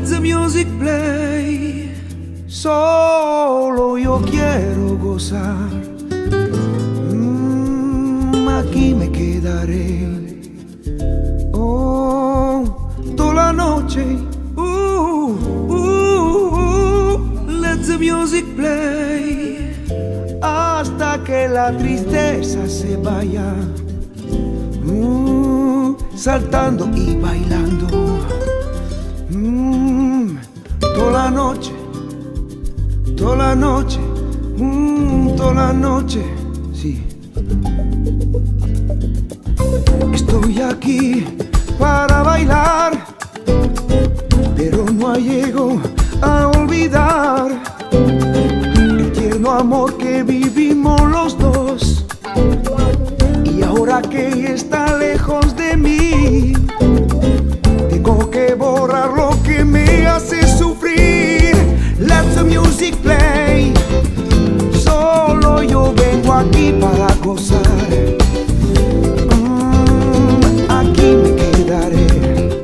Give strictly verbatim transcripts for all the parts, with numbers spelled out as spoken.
the music play. Solo yo quiero gozar. Mm, aquí me quedaré. Oh, toda la noche. Uh, uh, uh, let the music play. Hasta que la tristeza se vaya. Mm, saltando y bailando. Mm, toda la noche. Toda la noche, mm, toda la noche, sí. Estoy aquí para bailar, pero no llego a olvidar el tierno amor que vivimos los dos. Y ahora que está lejos de mí, tengo que borrar lo que me hace sufrir. Let the music play. Solo yo vengo aquí para gozar. Mm, aquí me quedaré.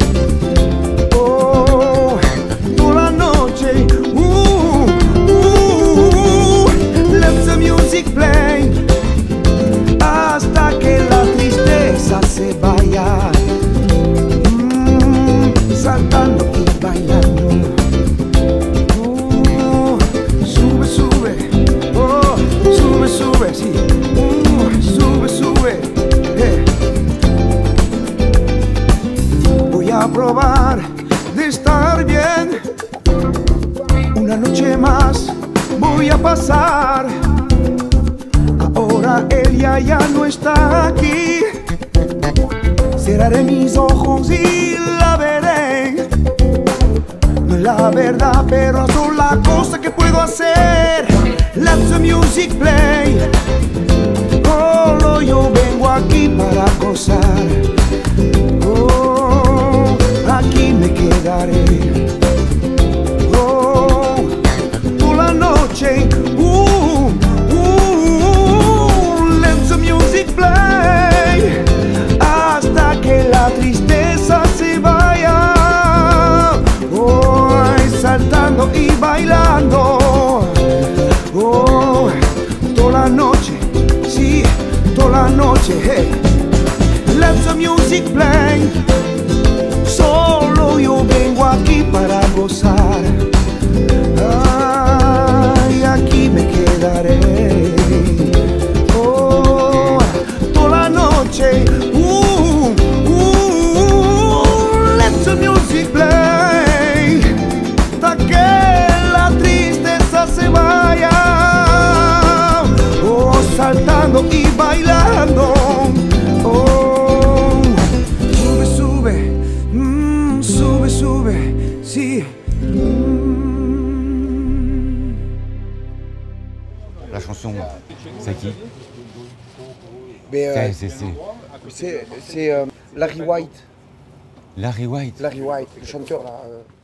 Oh, toda la noche. Uh, uh, let the music play. Hasta que la tristeza se vaya. Mm, saltando y bailando. Sube, sí, uh, sube, sube, eh. Voy a probar de estar bien. Una noche más voy a pasar. Ahora ella ya no está aquí. Cerraré mis ojos y la veré. No es la verdad, pero es la cosa que puedo hacer. Let the music play. Solo yo vengo aquí para gozar. Oh, aquí me quedaré. Oh, toda la noche. Uh, uh, let the music play. Hasta que la tristeza se vaya. Oh, saltando y bailando. Oh, toda la noche, sí, toda la noche, hey. Let the music play. Solo yo vengo aquí para gozar. Ay, aquí me quedaré. Oh, toda la noche. Uh, uh, let the music play. Hasta que la tristeza se vaya. Saltando y bailando. Oh, sube, sube, mm, sube, sube, sí. Mm. La chanson, c'est qui? euh, C'est c'est euh, Larry White. Larry White. Larry White, le chanteur là. Euh.